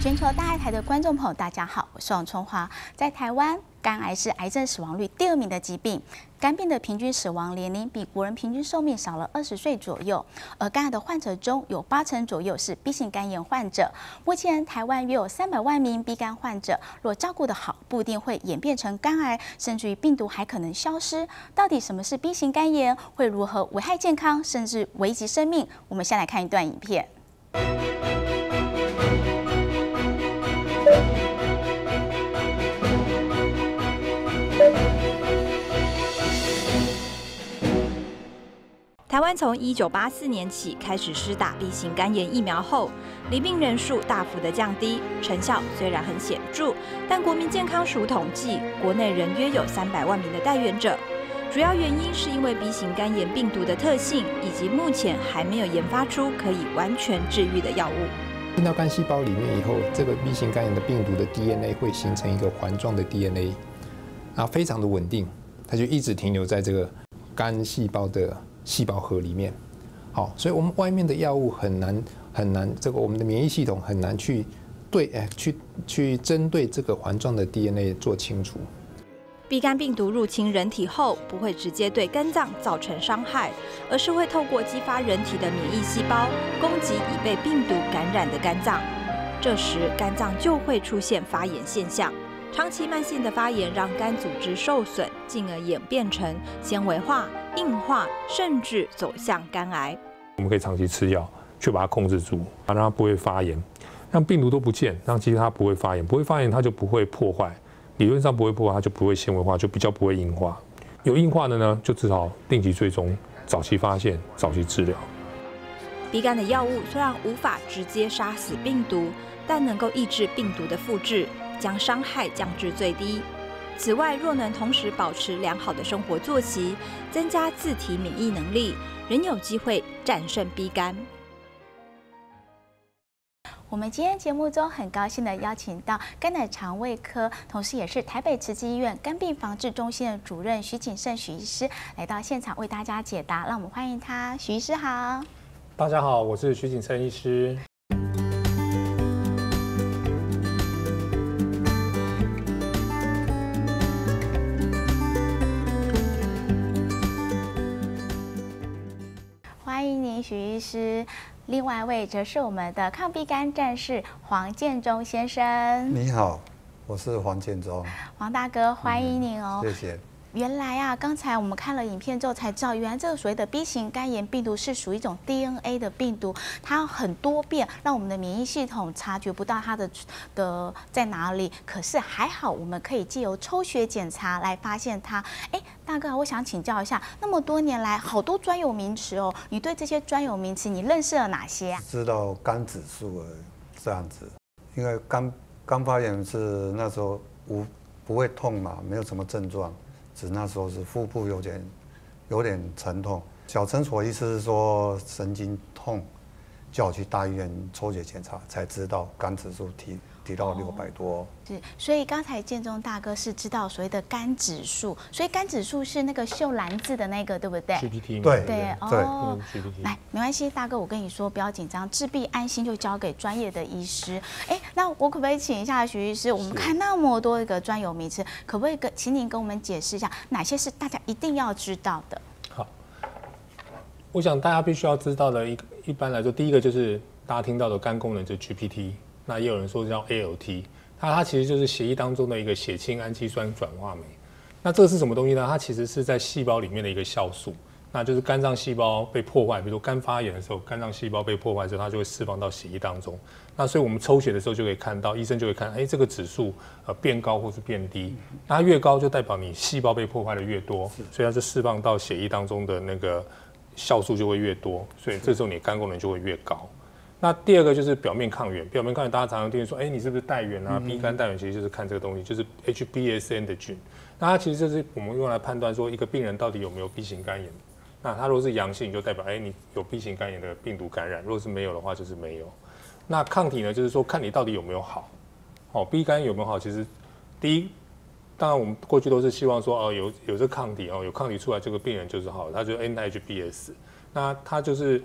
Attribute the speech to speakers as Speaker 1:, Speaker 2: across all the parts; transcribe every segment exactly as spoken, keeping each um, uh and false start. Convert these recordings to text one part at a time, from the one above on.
Speaker 1: 全球大爱台的观众朋友，大家好，我是王春华。在台湾，肝癌是癌症死亡率第二名的疾病，肝病的平均死亡年龄比国人平均寿命少了二十岁左右。而肝癌的患者中有八成左右是 B 型肝炎患者。目前台湾约有三百万名 B 肝患者，若照顾得好，不一定会演变成肝癌，甚至于病毒还可能消失。到底什么是 B 型肝炎？会如何危害健康，甚至危及生命？我们先来看一段影片。
Speaker 2: 台湾从一九八四年起开始施打 B 型肝炎疫苗后，罹病人数大幅的降低，成效虽然很显著，但国民健康署统计，国内仍约有三百万名的带原者。主要原因是因为 B 型肝炎病毒的特性，以及目前还没有研发出可以完全治愈的药物。
Speaker 3: 进到肝细胞里面以后，这个 B 型肝炎的病毒的 D N A 会形成一个环状的 D N A， 然后非常的稳定，它就一直停留在这个肝细胞的细胞核里面。好，所以我们外面的药物很难很难，这个我们的免疫系统很难去对哎去去针对这个环状的 D N A 做清除。
Speaker 2: B 肝病毒入侵人体后，不会直接对肝脏造成伤害，而是会透过激发人体的免疫细胞，攻击已被病毒感染的肝脏。这时，肝脏就会出现发炎现象。长期慢性的发炎让肝组织受损，进而演变成纤维化、硬化，甚至走向肝癌。
Speaker 4: 我们可以长期吃药，去把它控制住，让它不会发炎，让病毒都不见，让其实它不会发炎，不会发炎它就不会破坏。理论上不会破坏，它就不会纤维化，就比较不会硬化。有硬化的呢，就至少定期追踪，早期发现，早期治疗。
Speaker 2: B 肝的药物虽然无法直接杀死病毒，但能够抑制病毒的复制，将伤害降至最低。此外，若能同时保持良好的生活作息，增加自体免疫能力，仍有机会战胜 B 肝。
Speaker 1: 我们今天节目中很高兴的邀请到肝胆肠胃科，同时也是台北慈济医院肝病防治中心的主任徐景胜徐医师来到现场为大家解答，让我们欢迎他。徐医师好。
Speaker 4: 大家好，我是徐景胜医师。
Speaker 1: 欢迎您，徐医师。另外一位则是我们的抗 B 肝战士黄建中先生。
Speaker 5: 你好，我是黄建中。
Speaker 1: 黄大哥，欢迎您哦。
Speaker 5: 嗯、谢谢。
Speaker 1: 原来啊，刚才我们看了影片之后才知道，原来这个所谓的 B 型肝炎病毒是属于一种 D N A 的病毒，它很多变，让我们的免疫系统察觉不到它的的在哪里。可是还好，我们可以借由抽血检查来发现它。哎，大哥，我想请教一下，那么多年来好多专有名词哦，你对这些专有名词你认识了哪些啊？
Speaker 5: 知道肝指数这样子，因为肝肝发炎是那时候无不会痛嘛，没有什么症状。只那时候是腹部有点有点沉痛，小诊所医师说神经痛，叫我去大医院抽血检查，才知道肝指数提提到六百多。
Speaker 1: 是，所以刚才建中大哥是知道所谓的肝指数，所以肝指数是那个秀蓝字的那个，对不对
Speaker 4: ？G P T
Speaker 5: 对
Speaker 1: 对
Speaker 5: 哦。
Speaker 1: 来，没关系，大哥，我跟你说，不要紧张，治病安心就交给专业的医师。哎，那我可不可以请一下徐医师？我们看那么多一个专有名词，可不可以跟请您跟我们解释一下，哪些是大家一定要知道的？
Speaker 4: 好，我想大家必须要知道的一一般来说，第一个就是大家听到的肝功能，就是 G P T， 那也有人说叫 A L T。它它其实就是血液当中的一个血清氨基酸转化酶。那这个是什么东西呢？它其实是在细胞里面的一个酵素。那就是肝脏细胞被破坏，比如说肝发炎的时候，肝脏细胞被破坏之后，它就会释放到血液当中。那所以我们抽血的时候就可以看到，医生就会看，哎，这个指数呃变高或是变低。那它越高就代表你细胞被破坏的越多，所以它就释放到血液当中的那个酵素就会越多，所以这时候你肝功能就会越高。那第二个就是表面抗原，表面抗原大家常常听说，哎，你是不是带原啊 ？B 肝带原其实就是看这个东西，就是 H B S N 的菌。那它其实就是我们用来判断说一个病人到底有没有 B 型肝炎。那它如果是阳性，就代表哎你有 B 型肝炎的病毒感染；如果是没有的话，就是没有。那抗体呢，就是说看你到底有没有好。哦 ，B 肝有没有好？其实第一，当然我们过去都是希望说哦有有这抗体哦，有抗体出来，这个病人就是好，他就是 N H B S。那它就是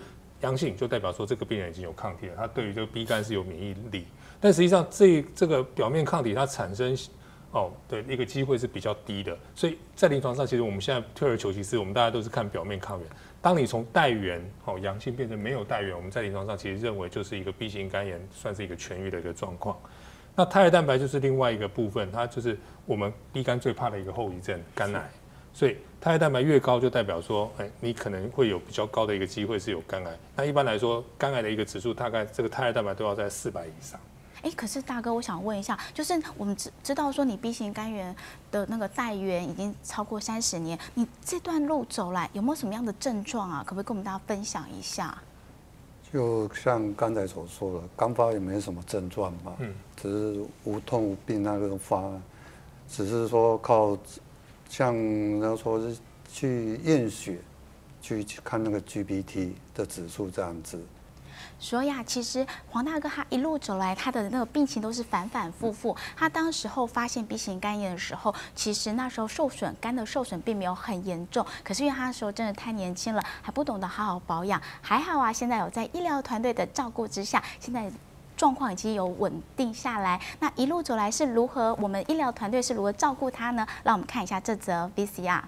Speaker 4: 阳性，就代表说这个病人已经有抗体了，他对于这个 B 肝是有免疫力。但实际上这这个表面抗体它产生哦的一个机会是比较低的，所以在临床上其实我们现在退而求其次，我们大家都是看表面抗原。当你从带源哦阳性变成没有带源，我们在临床上其实认为就是一个 B 型肝炎算是一个痊愈的一个状况。那胎儿蛋白就是另外一个部分，它就是我们 B 肝最怕的一个后遗症，肝癌。所以胎儿蛋白越高，就代表说，哎，你可能会有比较高的一个机会是有肝癌。那一般来说，肝癌的一个指数大概这个胎儿蛋白都要在四百以上。
Speaker 1: 哎，可是大哥，我想问一下，就是我们知知道说你 B 型肝炎的那个带源已经超过三十年，你这段路走来有没有什么样的症状啊？可不可以跟我们大家分享一下？
Speaker 5: 就像刚才所说的，刚发也没什么症状嘛，嗯，只是无痛无病那个发，只是说靠像那说是去验血，去看那个 G P T 的指数这样子。
Speaker 1: 所以啊，其实黄大哥他一路走来，他的那个病情都是反反复复。他当时候发现 B 型肝炎的时候，其实那时候受损肝的受损并没有很严重，可是因为他那时候真的太年轻了，还不懂得好好保养。还好啊，现在有在医疗团队的照顾之下，现在状况已经有稳定下来。那一路走来是如何？我们医疗团队是如何照顾他呢？让我们看一下这则 V C R。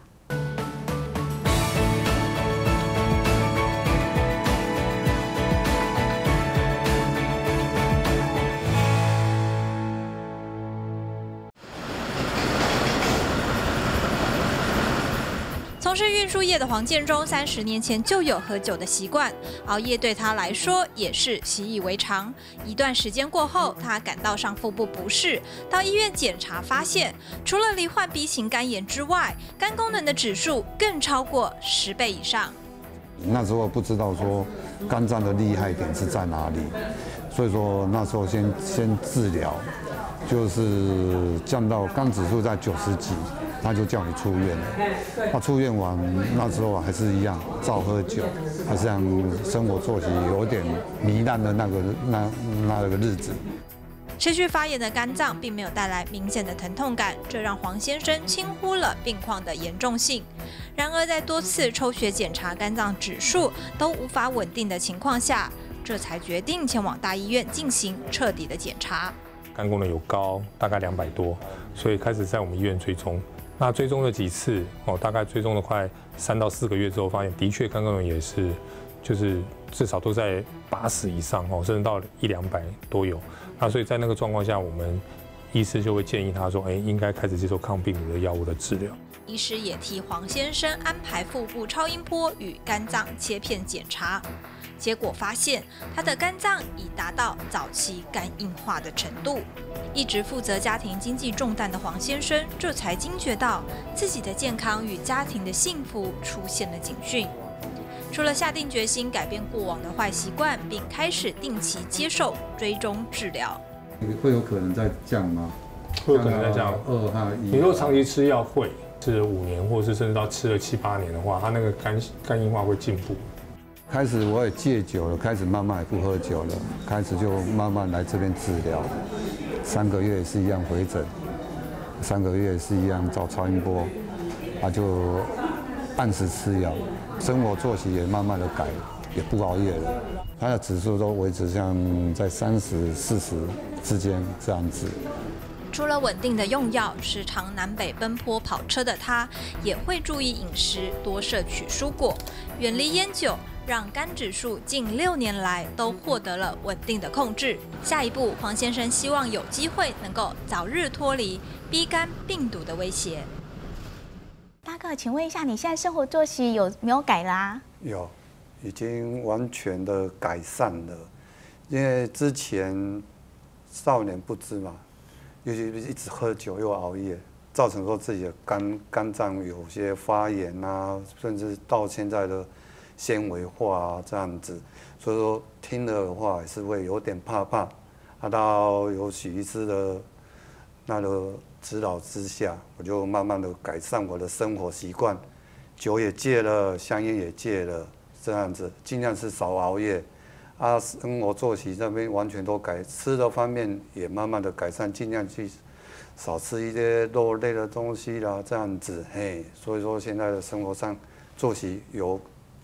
Speaker 2: 从事运输业的黄建中，三十年前就有喝酒的习惯，熬夜对他来说也是习以为常。一段时间过后，他感到上腹部不适，到医院检查发现，除了罹患 B 型肝炎之外，肝功能的指数更超过十倍以上。
Speaker 6: 那时候不知道说肝脏的厉害点是在哪里，所以说那时候先先治疗，就是降到肝指数在九十几。他就叫你出院了。他出院完那时候还是一样，照喝酒，还是让生活作息有点糜烂的那个那那个日子。
Speaker 2: 持续发炎的肝脏并没有带来明显的疼痛感，这让黄先生轻忽了病况的严重性。然而，在多次抽血检查肝脏指数都无法稳定的情况下，这才决定前往大医院进行彻底的检查。
Speaker 4: 肝功能有高，大概两百多，所以开始在我们医院追踪。那追踪了几次哦，大概追踪了快三到四个月之后，发现的确肝功能也是，就是至少都在八十以上哦，甚至到一两百都有。那所以在那个状况下，我们医师就会建议他说，哎，应该开始接受抗病毒的药物的治疗。
Speaker 2: 医师也替黄先生安排腹部超音波与肝脏切片检查，结果发现他的肝脏已达到早期肝硬化的程度。一直负责家庭经济重担的黄先生，这才惊觉到自己的健康与家庭的幸福出现了警讯。除了下定决心改变过往的坏习惯，并开始定期接受追踪治疗，
Speaker 6: 会有可能再降吗？
Speaker 4: 会有可能再降。
Speaker 6: 二和一。
Speaker 4: 你如果长期吃药会，吃了五年，或者是甚至到吃了七八年的话，它那个肝肝硬化会进步。
Speaker 6: 开始我也戒酒了，开始慢慢也不喝酒了，开始就慢慢来这边治疗。三个月也是一样回诊，三个月也是一样照超音波，啊就按时吃药，生活作息也慢慢的改，也不熬夜了。他的指数都维持像在三十、四十之间这样子。
Speaker 2: 除了稳定的用药，时常南北奔波跑车的他，也会注意饮食，多摄取蔬果，远离烟酒，让肝指数近六年来都获得了稳定的控制。下一步，黄先生希望有机会能够早日脱离 B 肝病毒的威胁。
Speaker 1: 大哥，请问一下，你现在生活作息有没有改啦？
Speaker 5: 有，已经完全的改善了。因为之前少年不知嘛，尤其是一直喝酒又熬夜，造成说自己的肝肝脏有些发炎啊，甚至到现在的纤维化啊这样子，所以说听了的话也是会有点怕怕。啊，到有许医师的那个指导之下，我就慢慢的改善我的生活习惯，酒也戒了，香烟也戒了，这样子尽量是少熬夜。啊，生活作息这边完全都改，吃的方面也慢慢的改善，尽量去少吃一些肉类的东西啦，这样子，嘿，所以说现在的生活上作息有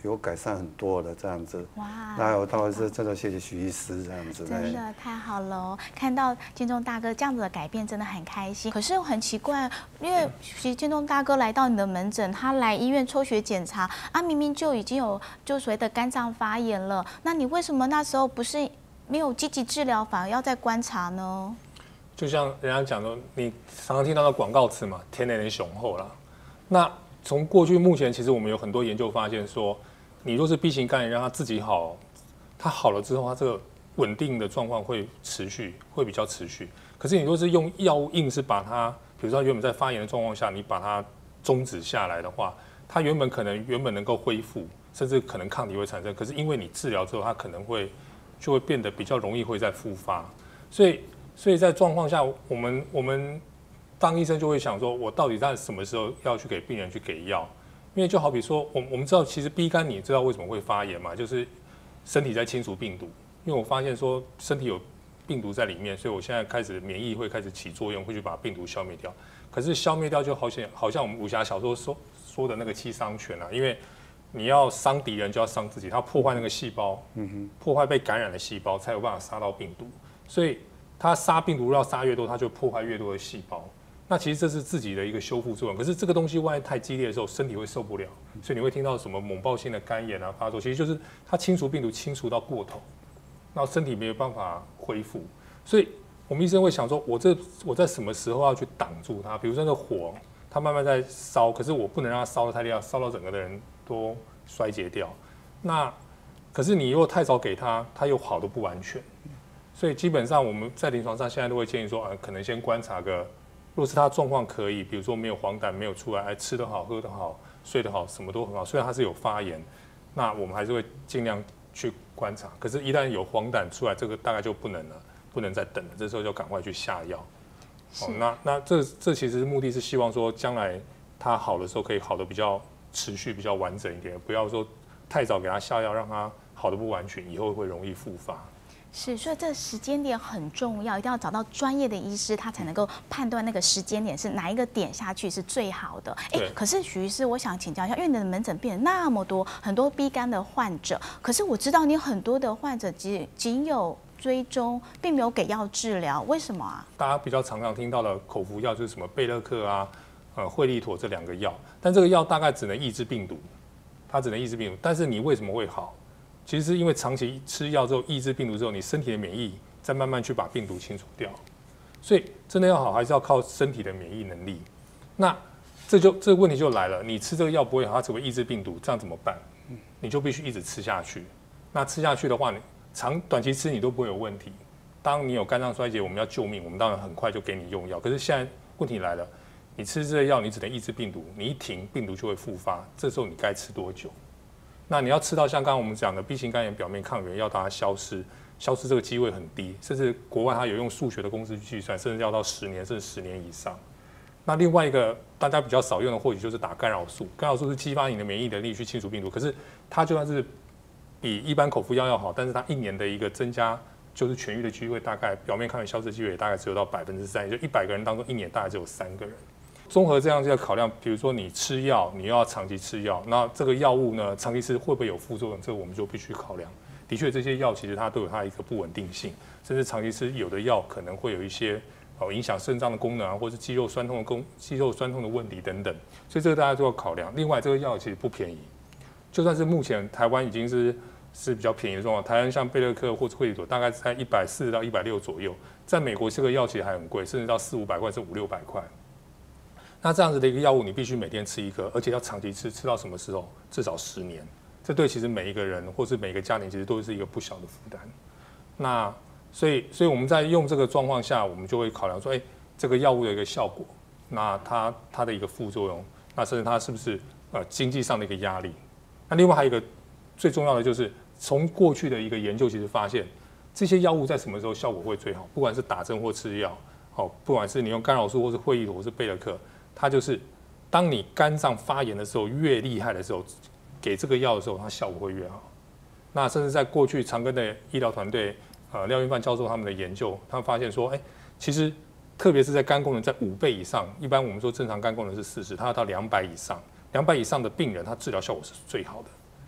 Speaker 5: 有改善很多的这样子。
Speaker 1: 哇！
Speaker 5: 那我倒是真的谢谢许医师这样子。
Speaker 1: 真的太好了哦，看到建中大哥这样子的改变，真的很开心。可是很奇怪，因为其实建中大哥来到你的门诊，他来医院抽血检查啊，明明就已经有就所谓的肝脏发炎了，那你为什么那时候不是没有积极治疗，反而要再观察呢？
Speaker 4: 就像人家讲的，你常常听到的广告词嘛，天然的雄厚啦。那从过去目前，其实我们有很多研究发现说，你若是 B 型肝炎让它自己好，它好了之后，它这个稳定的状况会持续，会比较持续。可是你若是用药物硬是把它，比如说原本在发炎的状况下，你把它终止下来的话，它原本可能原本能够恢复，甚至可能抗体会产生，可是因为你治疗之后，它可能会就会变得比较容易会再复发，所以。所以在状况下，我们我们当医生就会想说，我到底在什么时候要去给病人去给药？因为就好比说，我我们知道，其实 B 肝你知道为什么会发炎嘛？就是身体在清除病毒。因为我发现说身体有病毒在里面，所以我现在开始免疫会开始起作用，会去把病毒消灭掉。可是消灭掉就好像好像我们武侠小说说说的那个七伤拳啊，因为你要伤敌人就要伤自己，他破坏那个细胞，嗯哼，破坏被感染的细胞，才有办法杀到病毒。所以它杀病毒要杀越多，它就破坏越多的细胞。那其实这是自己的一个修复作用。可是这个东西万一太激烈的时候，身体会受不了，所以你会听到什么猛暴性的肝炎啊、发作，其实就是它清除病毒清除到过头，然后身体没有办法恢复。所以我们医生会想说，我这我在什么时候要去挡住它？比如说那个火，它慢慢在烧，可是我不能让它烧得太厉害，烧到整个的人都衰竭掉。那可是你如果太早给它，它又好的不完全。所以基本上我们在临床上现在都会建议说，呃，可能先观察个，若是他状况可以，比如说没有黄疸没有出来，哎，吃得好喝得好睡得好什么都很好，虽然他是有发炎，那我们还是会尽量去观察。可是，一旦有黄疸出来，这个大概就不能了，不能再等了，这时候就赶快去下药。哦，那那这这其实目的是希望说，将来他好的时候可以好的比较持续、比较完整一点，不要说太早给他下药，让他好的不完全，以后会容易复发。
Speaker 1: 是，所以这个时间点很重要，一定要找到专业的医师，他才能够判断那个时间点是哪一个点下去是最好的。哎，可是许医师，我想请教一下，因为你的门诊病人那么多，很多 B 肝的患者，可是我知道你很多的患者仅仅有追踪，并没有给药治疗，为什么啊？
Speaker 4: 大家比较常常听到的口服药就是什么贝乐克啊、呃惠利妥这两个药，但这个药大概只能抑制病毒，它只能抑制病毒，但是你为什么会好？其实是因为长期吃药之后抑制病毒之后，你身体的免疫再慢慢去把病毒清除掉，所以真的要好还是要靠身体的免疫能力。那这就这个问题就来了，你吃这个药不会好，它只会抑制病毒，这样怎么办？你就必须一直吃下去。那吃下去的话，你长短期吃你都不会有问题。当你有肝脏衰竭，我们要救命，我们当然很快就给你用药。可是现在问题来了，你吃这个药你只能抑制病毒，你一停病毒就会复发，这时候你该吃多久？那你要吃到像刚刚我们讲的 B 型肝炎表面抗原要让它消失，消失这个机会很低，甚至国外它有用数学的公式去计算，甚至要到十年甚至十年以上。那另外一个大家比较少用的，或许就是打干扰素。干扰素是激发你的免疫能力去清除病毒，可是它就算是比一般口服药要好，但是它一年的一个增加就是痊愈的机会，大概表面抗原消失的机会也大概只有到百分之三，也就一百个人当中一年大概只有三个人。综合这样就要考量，比如说你吃药，你又要长期吃药，那这个药物呢，长期吃会不会有副作用？这个我们就必须考量。的确，这些药其实它都有它一个不稳定性，甚至长期吃有的药可能会有一些哦影响肾脏的功能啊，或是肌肉酸痛的功肌肉酸痛的问题等等，所以这个大家都要考量。另外，这个药其实不便宜，就算是目前台湾已经是是比较便宜的状况，台湾像贝乐克或者惠利妥大概在一百四到一百六左右，在美国这个药其实还很贵，甚至到四五百块，甚至五六百块。那这样子的一个药物，你必须每天吃一颗，而且要长期吃，吃到什么时候？至少十年。这对其实每一个人或是每一个家庭，其实都是一个不小的负担。那所以，所以我们在用这个状况下，我们就会考量说，哎、欸，这个药物的一个效果，那它它的一个副作用，那甚至它是不是呃经济上的一个压力？那另外还有一个最重要的就是，从过去的一个研究其实发现，这些药物在什么时候效果会最好？不管是打针或吃药，哦，不管是你用干扰素或是惠利妥或是贝乐克。它就是当你肝脏发炎的时候越厉害的时候，给这个药的时候，它效果会越好。那甚至在过去长庚的医疗团队，呃，廖云范教授他们的研究，他们发现说，哎、欸，其实特别是在肝功能在五倍以上，一般我们说正常肝功能是四十，它要到两百以上，两百以上的病人，他治疗效果是最好的。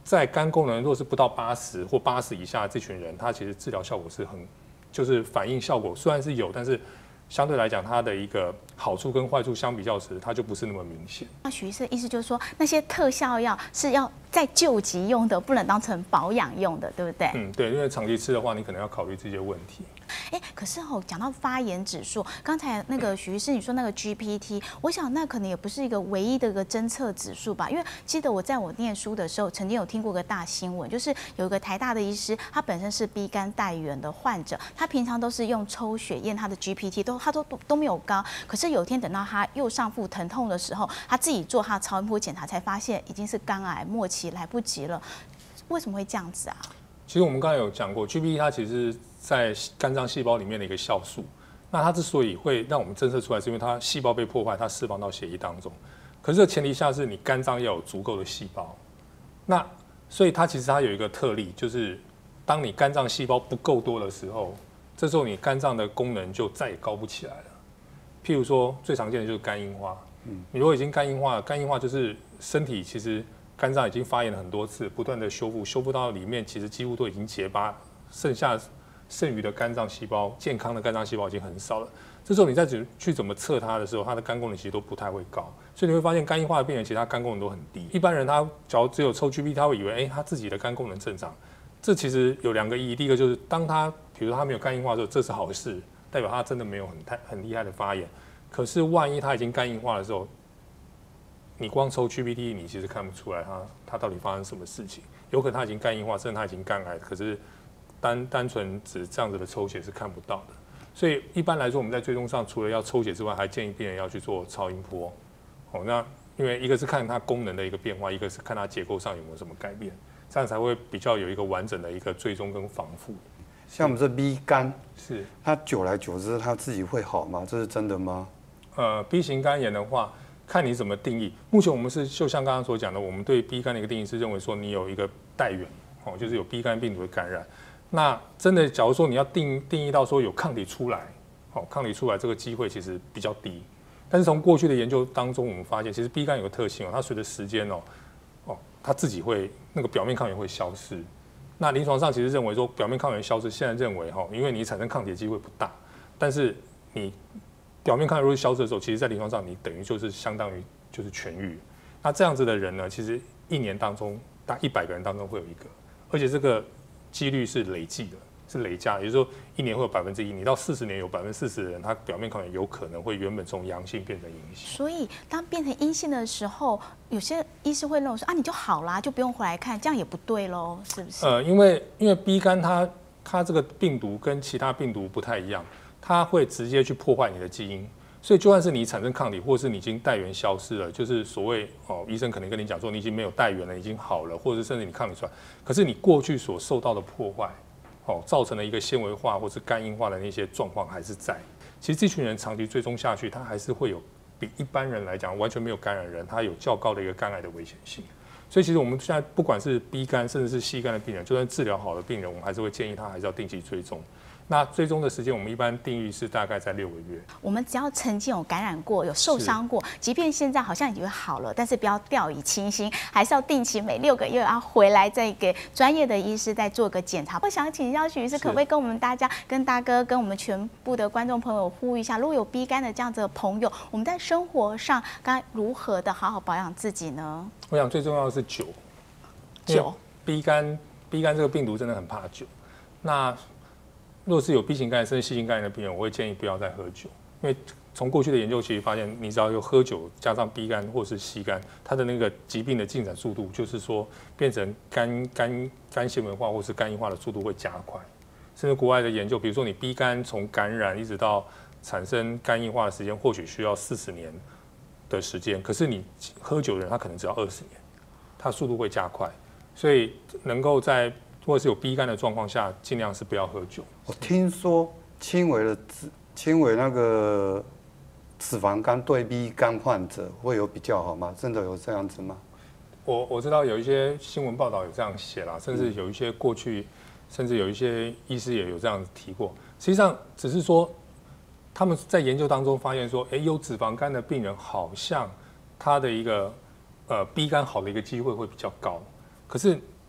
Speaker 4: 在肝功能若是不到八十或八十以下这群人，他其实治疗效果是很，就是反应效果虽然是有，但是相对来讲，它的一个好处跟坏处相比较时，它就不是那么明显。
Speaker 1: 那许医师的意思就是说，那些特效药是要在救急用的，不能当成保养用的，对不对？
Speaker 4: 嗯，对，因为长期吃的话，你可能要考虑这些问题。
Speaker 1: 哎，可是哦，讲到发炎指数，刚才那个许医师你说那个 G P T， 我想那可能也不是一个唯一的一个侦测指数吧？因为记得我在我念书的时候，曾经有听过个大新闻，就是有一个台大的医师，他本身是 B 肝带源的患者，他平常都是用抽血验他的 G P T， 都他都都没有高，可是有一天等到他右上腹疼痛的时候，他自己做他的超音波检查，才发现已经是肝癌末期，来不及了。为什么会这样子啊？
Speaker 4: 其实我们刚才有讲过 ，G P T 它其实是在肝脏细胞里面的一个酵素。那它之所以会让我们侦测出来，是因为它细胞被破坏，它释放到血液当中。可是这前提下是你肝脏要有足够的细胞。那所以它其实它有一个特例，就是当你肝脏细胞不够多的时候，这时候你肝脏的功能就再也高不起来了。譬如说最常见的就是肝硬化。嗯，你如果已经肝硬化了，肝硬化就是身体其实肝脏已经发炎了很多次，不断的修复，修复到里面其实几乎都已经结疤，剩下剩余的肝脏细胞，健康的肝脏细胞已经很少了。这时候你再去怎么测它的时候，它的肝功能其实都不太会高，所以你会发现肝硬化的病人其实他肝功能都很低。一般人他只要只有抽 G P T， 他会以为哎、欸、他自己的肝功能正常。这其实有两个意义，第一个就是当他比如说他没有肝硬化的时候，这是好事，代表他真的没有很太很厉害的发炎。可是万一他已经肝硬化的时候，你光抽 G P T， 你其实看不出来他他到底发生什么事情。有可能他已经肝硬化，甚至他已经肝癌，可是单单纯只这样子的抽血是看不到的。所以一般来说，我们在追踪上除了要抽血之外，还建议病人要去做超音波。哦，那因为一个是看它功能的一个变化，一个是看它结构上有没有什么改变，这样才会比较有一个完整的一个追踪跟防护。
Speaker 5: 像我们这 B 肝，
Speaker 4: 是
Speaker 5: 它久来久之它自己会好吗？这是真的吗？
Speaker 4: 呃 ，B 型肝炎的话，看你怎么定义。目前我们是就像刚刚所讲的，我们对 B 肝的一个定义是认为说你有一个带源，哦，就是有 B 肝病毒的感染。那真的，假如说你要定定义到说有抗体出来，哦，抗体出来这个机会其实比较低。但是从过去的研究当中，我们发现其实 B 肝有个特性哦，它随着时间哦，哦，它自己会那个表面抗原会消失。那临床上其实认为说表面抗原消失，现在认为哈，因为你产生抗体的机会不大，但是你表面抗原如果消失的时候，其实在临床上你等于就是相当于就是痊愈。那这样子的人呢，其实一年当中大概一百个人当中会有一个，而且这个几率是累计的，是累加的，也就是说一年会有百分之一，你到四十年有百分之四十的人，他表面抗原有可能会原本从阳性变成阴性。
Speaker 1: 所以当变成阴性的时候，有些医师会认为说啊，你就好啦，就不用回来看，这样也不对喽，是不是？
Speaker 4: 呃，因为因为 B 肝它它这个病毒跟其他病毒不太一样，它会直接去破坏你的基因。所以就算是你产生抗体，或是你已经带源消失了，就是所谓哦，医生可能跟你讲说你已经没有带源了，已经好了，或者甚至你抗体出来，可是你过去所受到的破坏，哦，造成了一个纤维化或是肝硬化的那些状况还是在。其实这群人长期追踪下去，他还是会有比一般人来讲完全没有感染人，他有较高的一个肝癌的危险性。所以其实我们现在不管是 B 肝甚至是 C 肝的病人，就算治疗好的病人，我们还是会建议他还是要定期追踪。那追踪的时间，我们一般定义是大概在六个月。
Speaker 1: 我们只要曾经有感染过、有受伤过，即便现在好像已经好了，但是不要掉以轻心，还是要定期每六个月要回来再给专业的医师再做个检查。我想请教许医师，可不可以跟我们大家、跟大哥、跟我们全部的观众朋友呼吁一下，如果有 B 肝的这样子的朋友，我们在生活上该如何的好好保养自己呢？
Speaker 4: 我想最重要的是酒。
Speaker 1: 酒
Speaker 4: ，B 肝 B 肝这个病毒真的很怕酒。那如果是有 B 型肝炎甚至 C 型肝炎的病人，我会建议不要再喝酒，因为从过去的研究其实发现，你只要有喝酒加上 B 肝或是 C 肝，它的那个疾病的进展速度，就是说变成肝肝肝纤维化或是肝硬化的速度会加快。甚至国外的研究，比如说你 B 肝从感染一直到产生肝硬化的时间，或许需要四十年的时间，可是你喝酒的人他可能只要二十年，它速度会加快，所以能够在或者是有 B 肝的状况下，尽量是不要喝酒。
Speaker 5: 我听说轻微的轻微那个脂肪肝对 B 肝患者会有比较好吗？真的有这样子吗？
Speaker 4: 我我知道有一些新闻报道有这样写啦，甚至有一些过去，甚至有一些医师也有这样提过。实际上只是说他们在研究当中发现说，哎，有脂肪肝的病人好像他的一个呃 B 肝好的一个机会会比较高。可是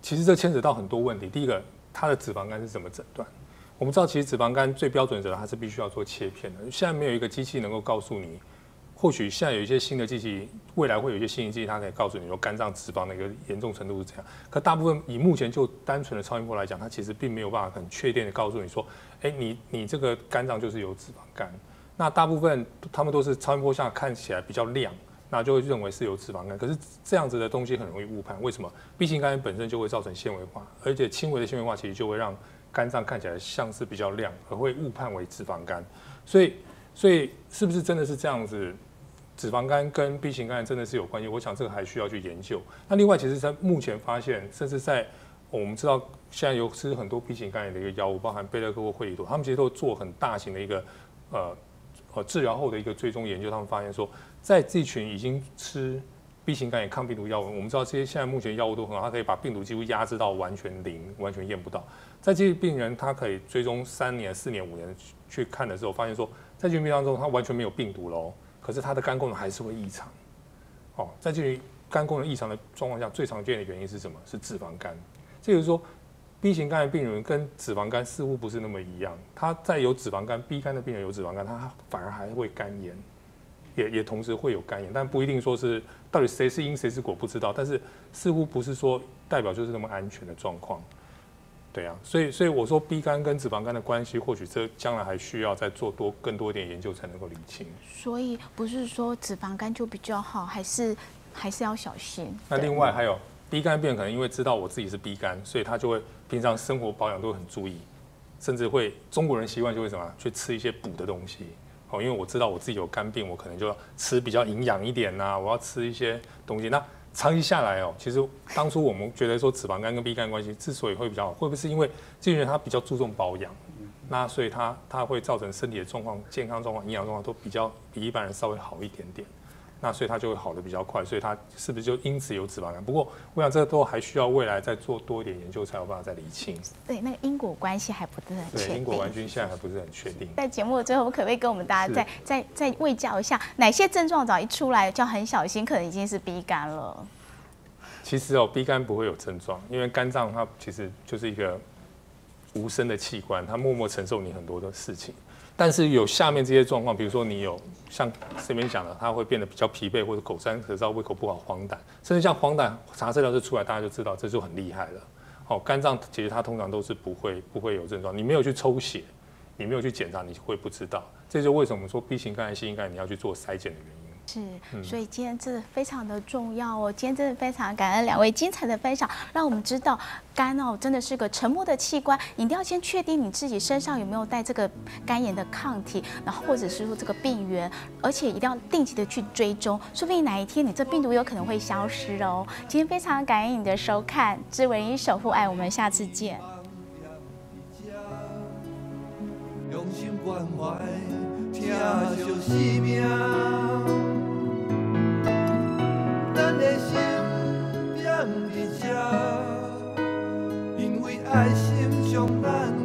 Speaker 4: 其实这牵扯到很多问题。第一个，它的脂肪肝是怎么诊断？我们知道，其实脂肪肝最标准的诊断，它是必须要做切片的。现在没有一个机器能够告诉你，或许现在有一些新的机器，未来会有一些新的机器，它可以告诉你说肝脏脂肪的一个严重程度是怎样。可大部分以目前就单纯的超音波来讲，它其实并没有办法很确定的告诉你说，哎、欸，你你这个肝脏就是有脂肪肝。那大部分他们都是超音波下看起来比较亮，那就会认为是有脂肪肝。可是这样子的东西很容易误判，为什么 ？B 型肝炎本身就会造成纤维化，而且轻微的纤维化其实就会让肝脏看起来像是比较亮，而会误判为脂肪肝。所以，所以是不是真的是这样子？脂肪肝跟 B 型肝炎真的是有关系？我想这个还需要去研究。那另外，其实在目前发现，甚至在我们知道现在有吃很多 B 型肝炎的一个药物，包含贝勒克或惠利妥，他们其实都做很大型的一个呃呃治疗后的一个追踪研究，他们发现说，在这群已经吃 B 型肝炎抗病毒药物，我们知道这些现在目前药物都很好，它可以把病毒几乎压制到完全零，完全验不到。在这些病人，他可以追踪三年、四年、五年去看的时候，发现说，在这群病当中，他完全没有病毒喽，可是他的肝功能还是会异常。哦，在这群肝功能异常的状况下，最常见的原因是什么？是脂肪肝。这就是说 ，B 型肝炎病人跟脂肪肝似乎不是那么一样。他在有脂肪肝 ，B 肝的病人有脂肪肝，他反而还会肝炎。也也同时会有肝炎，但不一定说是到底谁是因谁是果不知道，但是似乎不是说代表就是那么安全的状况，对啊，所以所以我说 B 肝跟脂肪肝的关系，或许这将来还需要再做多更多一点研究才能够理清。
Speaker 1: 所以不是说脂肪肝就比较好，还是还是要小心。
Speaker 4: 那另外还有 B 肝病人可能因为知道我自己是 B 肝，所以他就会平常生活保养都很注意，甚至会中国人习惯就会什么去吃一些补的东西。哦，因为我知道我自己有肝病，我可能就要吃比较营养一点呐、啊，我要吃一些东西。那长期下来哦，其实当初我们觉得说脂肪肝跟 B 肝关系之所以会比较好，会不会是因为这群人他比较注重保养，那所以他他会造成身体的状况、健康状况、营养状况都比较比一般人稍微好一点点。那所以它就会好的比较快，所以它是不是就因此有脂肪肝？不过我想这都还需要未来再做多一点研究才有办法再厘清。
Speaker 1: 对，那个因果关系还不是很确定。
Speaker 4: 对，因果关系现在还不是很确定。
Speaker 1: 在节目的最后，可不可以跟我们大家再再再卫教一下，哪些症状早一出来就要很小心，可能已经是 B 肝了？
Speaker 4: 其实哦 ，B 肝不会有症状，因为肝脏它其实就是一个无声的器官，它默默承受你很多的事情。但是有下面这些状况，比如说你有像这边讲的，它会变得比较疲惫，或者口干舌燥、胃口不好、黄疸，甚至像黄疸查资料就出来，大家就知道这就很厉害了。哦，肝脏其实它通常都是不会不会有症状，你没有去抽血，你没有去检查，你会不知道。这就是为什么我们说 B 型肝炎、C 型肝炎你要去做筛检的原因。
Speaker 1: 是，所以今天真的非常的重要哦。今天真的非常感恩两位精彩的分享，让我们知道肝哦真的是个沉默的器官，你一定要先确定你自己身上有没有带这个肝炎的抗体，然后或者是说这个病原，而且一定要定期的去追踪，说不定哪一天你这病毒有可能会消失哦。今天非常感恩你的收看，知为医守护爱，我们下次见。用心关怀，疼惜生命。咱的心踮伫这，因为爱心将咱。